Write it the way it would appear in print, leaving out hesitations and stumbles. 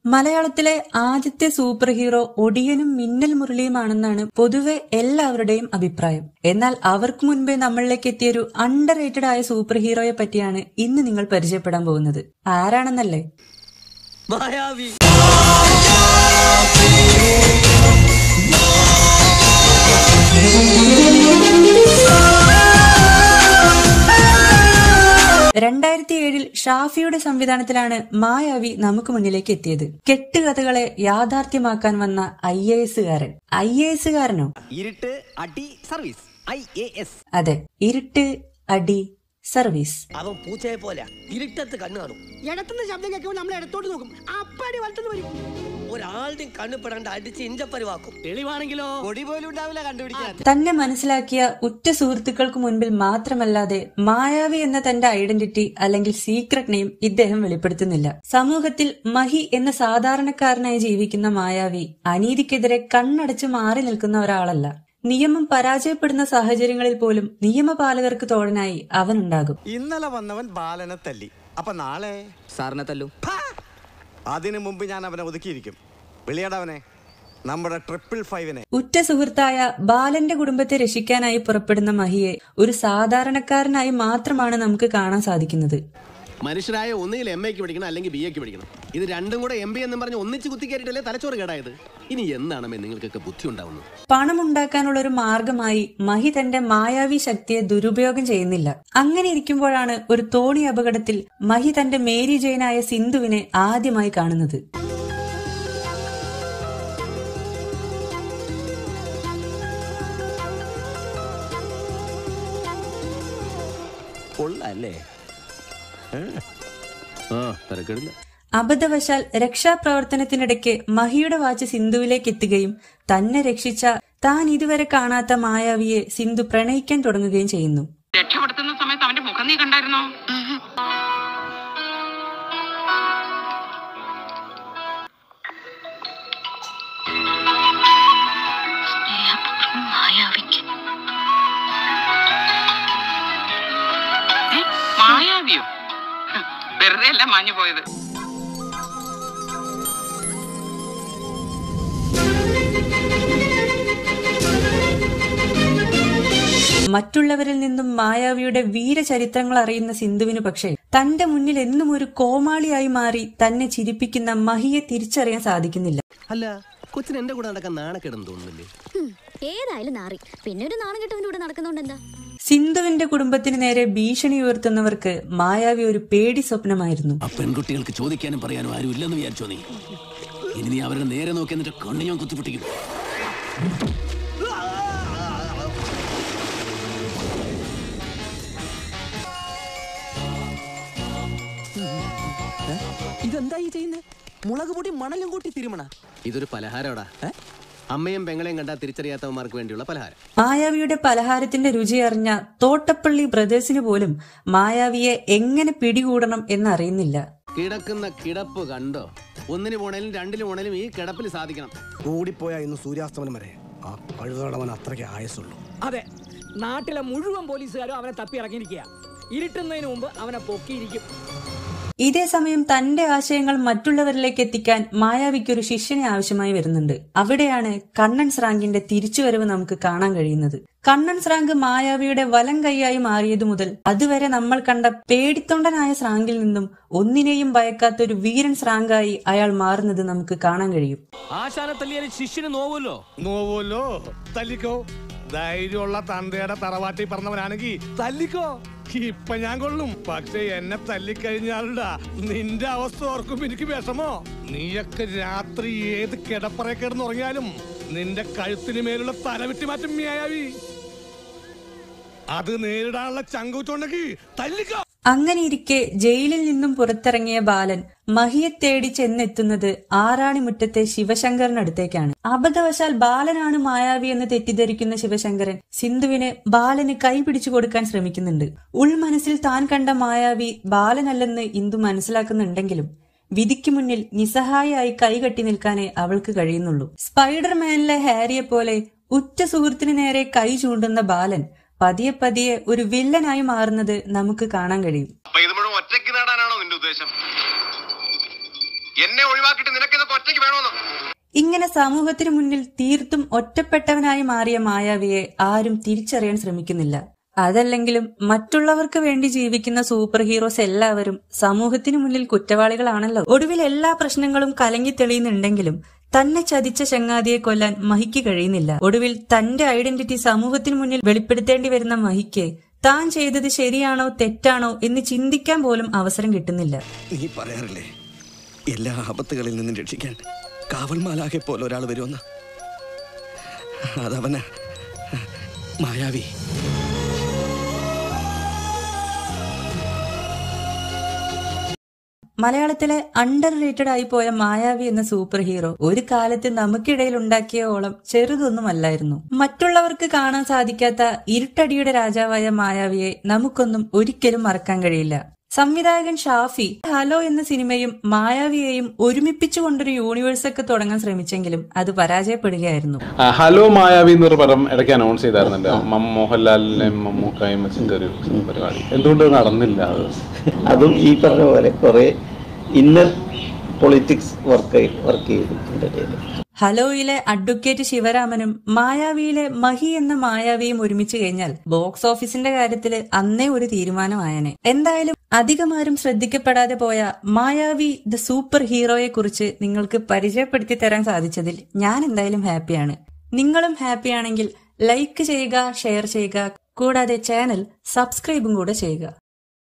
മലയാളത്തിലെ ആദ്യത്തെ super hero ഒടിയനും മിന്നൽ മുരളിയുമാണെന്നാണ് പൊതുവെ എല്ലാവരുടെയും അഭിപ്രായം. എന്നാൽ അവർക്ക് മുൻപേ നമ്മളിലേക്ക് എത്തിയൊരു അണ്ടർ റേറ്റഡ് ആയ സൂപ്പർ ഹീറോയെ പറ്റിയാണ് ഇന്ന് നിങ്ങൾ പരിചയപ്പെടാൻ പോകുന്നത്. ആരാണെന്നല്ലേ? മായാവി. ഷാഫിയുടെ സംവിധാനത്തിലാണ് മായാവി നമുക്ക് മുന്നിലേക്ക് എത്തിയത്. കെട്ടുകഥകളെ യാഥാർത്ഥ്യമാക്കാൻ വന്ന IAS കാരൻ. IAS കാരനോ? ഇരുട്ട് അടി സർവീസ്. IAS. അതെ, ഇരുട്ട് അടി സർവീസ്. അവൻ പൂച്ചയെ പോലെ ഇരുട്ടത്ത് കണ്ണു കാണും. ഇടത്തുനിന്ന് ശബ്ദം കേൾക്കുമ്പോൾ നമ്മൾ ഇടത്തോട്ട് നോക്കും. അപ്പടി വലത്തുനിന്ന് വരും. ഒരാളുടെയും കണ്ണു പെടാണ്ട് അടിച്ച് ഇഞ്ചപ്പരിവാക്കും. തെളിവാണെങ്കിലോ പൊടി പോലും ഉണ്ടാവില്ല കണ്ടുപിടിക്കാൻ. തന്നെ മനസ്സിലാക്കിയ ഉറ്റ സുഹൃത്തുക്കൾക്ക് മുൻപിൽ മാത്രമല്ലാതെ മായാവി എന്ന തന്റെ ഐഡന്റിറ്റി അല്ലെങ്കിൽ സീക്രട്ട് നെയിം ഇദ്ദേഹം വെളിപ്പെടുത്തുന്നില്ല. സമൂഹത്തിൽ മഹി എന്ന സാധാരണക്കാരനായി ജീവിക്കുന്ന മായാവി അനീതിക്കെതിരെ കണ്ണടച്ച് മാറി നിൽക്കുന്ന ഒരാളല്ല. നിയമം പരാജയപ്പെടുന്ന സാഹചര്യങ്ങളിൽ പോലും നിയമപാലകർക്ക് തോഴനായി അവനുണ്ടാകും. ഇന്നലെ വന്നവൻ ബാലനെ തല്ലി, അപ്പൊ നാളെ സാറിനെ തല്ലു. അതിനു മുമ്പ് ഞാൻ അവനെ ഒതുക്കിയിരിക്കും. വിളിയടവനെ, നമ്മുടെ 555-നെ. ഉറ്റ സുഹൃത്തായ ബാലന്റെ കുടുംബത്തെ രക്ഷിക്കാനായി പുറപ്പെടുന്ന മഹിയെ ഒരു സാധാരണക്കാരനായി മാത്രമാണ് നമുക്ക് കാണാൻ സാധിക്കുന്നത്. മനുഷ്യരായ ഒന്നുകിൽ MA-ക്ക് പഠിക്കണം അല്ലെങ്കിൽ BA-ക്ക് പഠിക്കണം. ഇത് രണ്ടും കൂടെ MB എന്നും പറഞ്ഞ് ഒന്നിച്ച് കുത്തിക്കയറിയിട്ടല്ലേ തലച്ചോറ് കേടായത്. ഇനി എന്നാണ് നിങ്ങൾക്കൊക്കെ ബുദ്ധി ഉണ്ടാവുന്നത്? പണമുണ്ടാക്കാനുള്ള ഒരു മാർഗമായി മഹി തന്റെ മായാവി ശക്തിയെ ദുരുപയോഗം ചെയ്യുന്നില്ല. അങ്ങനെ ഇരിക്കുമ്പോഴാണ് ഒരു തോണി അപകടത്തിൽ മഹി തന്റെ മേരി ജെയിനായ സിന്ധുവിനെ ആദ്യമായി കാണുന്നത്. അബദ്ധവശാൽ രക്ഷാപ്രവർത്തനത്തിനിടയ്ക്ക് മഹിയുടെ വാച്ച് സിന്ധുവിലേക്ക് എത്തുകയും തന്നെ രക്ഷിച്ച താൻ ഇതുവരെ കാണാത്ത മായാവിയെ സിന്ധു പ്രണയിക്കാൻ തുടങ്ങുകയും ചെയ്യുന്നു. രക്ഷപ്പെടുത്തുന്ന സമയത്ത് അവന്റെ മുഖം നീ കണ്ടായിരുന്നോ? മായാവിയോ? വെറുതെ അല്ല മാഞ്ഞു പോയത്. മറ്റുള്ളവരിൽ നിന്നും മായാവിയുടെ വീരചരിത്രങ്ങൾ അറിയുന്ന സിന്ധുവിന് പക്ഷേ തന്റെ മുന്നിൽ എന്നും ഒരു കോമാളിയായി മാറി തന്നെ ചിരിപ്പിക്കുന്ന മഹിയെ തിരിച്ചറിയാൻ സാധിക്കുന്നില്ല. അല്ല, കൊച്ചിന് എന്റെ കൂടെ നടക്കാൻ നാണക്കേടെന്ന് തോന്നുന്നില്ലേ? ഏതായാലും നാറി, പിന്നെ ഒരു നാണം കെട്ടവന്റെ കൂടെ നടക്കുന്നുണ്ടെന്താ? സിന്ധുവിന്റെ കുടുംബത്തിന് നേരെ ഭീഷണി ഉയർത്തുന്നവർക്ക് മായാവി ഒരു പേടി സ്വപ്നമായിരുന്നു. പെൺകുട്ടികൾക്ക് ചോദിക്കാനും പറയാനും ആരും ഇല്ലെന്ന് വിചാരിച്ചോ നീ? ഇനി നീ അവരുടെ നേരെ നോക്കി എന്നിട്ട് കണ്ണു ഞാൻ കുത്തിപ്പൊട്ടിക്കും. ഇതെന്തായി ചെയ്യുന്നേ? മുളക് പൊടി മണലും കൂട്ടി തിരുമണ. ഇതൊരു പലഹാരമാടാ. അമ്മയും പെങ്ങളെയും കണ്ടാൽ തിരിച്ചറിയാത്തവന്മാർക്ക് വേണ്ടിയുള്ള പലഹാരം. മായാവിയുടെ പലഹാരത്തിന്റെ രുചി അറിഞ്ഞ തോട്ടപ്പള്ളി ബ്രദേഴ്സിന് പോലും മായാവിയെ എങ്ങനെ പിടികൂടണം എന്നറിയുന്നില്ല. കിടക്കുന്ന കിടപ്പ് കണ്ടോ? ഒന്നിന് പോണേലും രണ്ടിന് പോണേലും ഈ കിടപ്പിൽ സാധിക്കണം. കൂടിപ്പോയാ ഇന്ന് സൂര്യാസ്തമനം വരെ ആ കഴുതടവൻ അത്രയ്ക്ക് ആയസുള്ളൂ. അതെ, നാട്ടിലെ മുഴുവൻ പോലീസുകാരും അവനെ തപ്പി ഇറങ്ങിയിരിക്കുക. ഇരുട്ടുന്നതിന് മുമ്പ് അവനെ പൊക്കിയിരിക്കും. ഇതേ സമയം തന്റെ ആശയങ്ങൾ മറ്റുള്ളവരിലേക്ക് എത്തിക്കാൻ മായാവിക്കൊരു ശിഷ്യനെ ആവശ്യമായി വരുന്നുണ്ട്. അവിടെയാണ് കണ്ണൻ സ്രാങ്കിന്റെ തിരിച്ചുവരവ് നമുക്ക് കാണാൻ കഴിയുന്നത്. കണ്ണൻ സ്രാങ്ക് മായാവിയുടെ വലം കൈയായി മാറിയതു മുതൽ അതുവരെ നമ്മൾ കണ്ട പേടിത്തൊണ്ടനായ സ്രാങ്കിൽ നിന്നും ഒന്നിനെയും ഭയക്കാത്ത ഒരു വീരൻ സ്രാങ്കായി അയാൾ മാറുന്നത് നമുക്ക് കാണാൻ കഴിയും. ആശാനെ തല്ലിയാലും ശിഷ്യന് നോവല്ലോ തല്ലിക്കോ. ധൈര്യമുള്ള തന്തയുടെ തറവാട്ടി പറഞ്ഞവനാണെങ്കിൽ തല്ലിക്കോ. ഇപ്പൊ ഞാൻ കൊള്ളും, പക്ഷെ എന്നെ തല്ലിക്കഴിഞ്ഞാലുണ്ടാ നിന്റെ അവസ്ഥ ഓർക്കുമ്പോ എനിക്ക് വിഷമോ. നീയൊക്കെ രാത്രി ഏത് കിടപ്പറ കിടന്നുറങ്ങിയാലും നിന്റെ കഴുത്തിന് മേലുള്ള തലവിറ്റി മാറ്റും മായാവി. അത് നേരിടാനുള്ള ചങ്കൂറ്റുണ്ടെങ്കിൽ തല്ലിക്കോ. അങ്ങനെയിരിക്കെ ജയിലിൽ നിന്നും പുറത്തിറങ്ങിയ ബാലൻ മഹിയെ തേടി ചെന്നെത്തുന്നത് ആറാണിമുറ്റത്തെ ശിവശങ്കറിനടുത്തേക്കാണ്. അബദ്ധവശാൽ ബാലനാണ് മായാവി എന്ന് തെറ്റിദ്ധരിക്കുന്ന ശിവശങ്കരൻ സിന്ധുവിന് ബാലന് കൈ പിടിച്ചു കൊടുക്കാൻ ശ്രമിക്കുന്നുണ്ട്. ഉൾമനസ്സിൽ താൻ കണ്ട മായാവി ബാലനല്ലെന്ന് ഇന്ദു മനസ്സിലാക്കുന്നുണ്ടെങ്കിലും വിധിക്ക് മുന്നിൽ നിസ്സഹായായി കൈകെട്ടി നിൽക്കാനേ അവൾക്ക് കഴിയുന്നുള്ളൂ. സ്പൈഡർമാനിലെ ഹാരിയെ പോലെ ഉറ്റ സുഹൃത്തിന് നേരെ കൈ ചൂണ്ടുന്ന ബാലൻ പതിയെ പതിയെ ഒരു വില്ലനായി മാറുന്നത് നമുക്ക് കാണാൻ കഴിയും. ഒറ്റയ്ക്ക് നേടാനാണോ നിന്റെ ഉദ്ദേശം? എന്നെ ഒഴിവാക്കിയിട്ട് നിനക്കിതൊക്കെ ഒറ്റയ്ക്ക് വേണമെന്ന്. ഇങ്ങനെ സമൂഹത്തിനു മുന്നിൽ തീർത്തും ഒറ്റപ്പെട്ടവനായി മാറിയ മായാവിയെ ആരും തിരിച്ചറിയാൻ ശ്രമിക്കുന്നില്ല. അതല്ലെങ്കിലും മറ്റുള്ളവർക്ക് വേണ്ടി ജീവിക്കുന്ന സൂപ്പർ ഹീറോസ് എല്ലാവരും സമൂഹത്തിനു മുന്നിൽ കുറ്റവാളികളാണല്ലോ. ഒടുവിൽ എല്ലാ പ്രശ്നങ്ങളും കലങ്ങി തെളിയുന്നുണ്ടെങ്കിലും തന്നെ ചതിച്ച ചങ്ങാതിയെ കൊല്ലാൻ മഹിക്ക് കഴിയുന്നില്ല. ഒടുവിൽ തന്റെ ഐഡന്റിറ്റി സമൂഹത്തിനു മുന്നിൽ വെളിപ്പെടുത്തേണ്ടി വരുന്ന മഹിക്ക് താൻ ചെയ്തത് ശരിയാണോ തെറ്റാണോ എന്ന് ചിന്തിക്കാൻ പോലും അവസരം കിട്ടുന്നില്ല. നീ പറയാറില്ലേ എല്ലാ ആപത്തുകളിൽ നിന്നും രക്ഷിക്കാൻ കാവൽമാലാകെ പോലെ ഒരാൾ വരുമെന്ന്? അതവന മായാവി. മലയാളത്തിലെ അണ്ടർ റേറ്റഡ് ആയി പോയ മായാവി എന്ന സൂപ്പർ ഹീറോ ഒരു കാലത്ത് നമുക്കിടയിൽ ഉണ്ടാക്കിയ ഓളം ചെറുതൊന്നുമല്ലായിരുന്നു. മറ്റുള്ളവർക്ക് കാണാൻ സാധിക്കാത്ത ഇരുട്ടടിയുടെ രാജാവായ മായാവിയെ നമുക്കൊന്നും ഒരിക്കലും മറക്കാൻ കഴിയില്ല. സംവിധായകൻ ഷാഫി ഹലോ എന്ന സിനിമയും മായാവിയെയും ഒരുമിപ്പിച്ചുകൊണ്ടൊരു യൂണിവേഴ്സ് ഒക്കെ തുടങ്ങാൻ ശ്രമിച്ചെങ്കിലും അത് പരാജയപ്പെടുകയായിരുന്നു. ഹലോ മായാവി എന്നൊരു പടം ഇടയ്ക്ക് അനൗൺസ് ചെയ്തായിരുന്നല്ലോ, മോഹൻലാലിനെയും മമ്മൂക്കായും വെച്ചിട്ടൊരു പരിപാടി. എന്തുകൊണ്ട് നടന്നില്ല? അതും ഈ പറഞ്ഞ പോലെ കുറെ ഇന്നർ പൊളിറ്റിക്സ് വർക്ക് ചെയ്തു. ഹലോയിലെ അഡ്വക്കേറ്റ് ശിവരാമനും മായാവിയിലെ മഹി എന്ന മായാവിയും ഒരുമിച്ച് കഴിഞ്ഞാൽ ബോക്സ് ഓഫീസിന്റെ കാര്യത്തില് അന്നേ ഒരു തീരുമാനമായനെ. എന്തായാലും അധികമാരും ശ്രദ്ധിക്കപ്പെടാതെ പോയ മായാവി ദ സൂപ്പർ ഹീറോയെ കുറിച്ച് നിങ്ങൾക്ക് പരിചയപ്പെടുത്തി തരാൻ സാധിച്ചതിൽ ഞാൻ എന്തായാലും ഹാപ്പിയാണ്. നിങ്ങളും ഹാപ്പിയാണെങ്കിൽ ലൈക്ക് ചെയ്യുക, ഷെയർ ചെയ്യുക, കൂടാതെ ചാനൽ സബ്സ്ക്രൈബും കൂടെ ചെയ്യുക.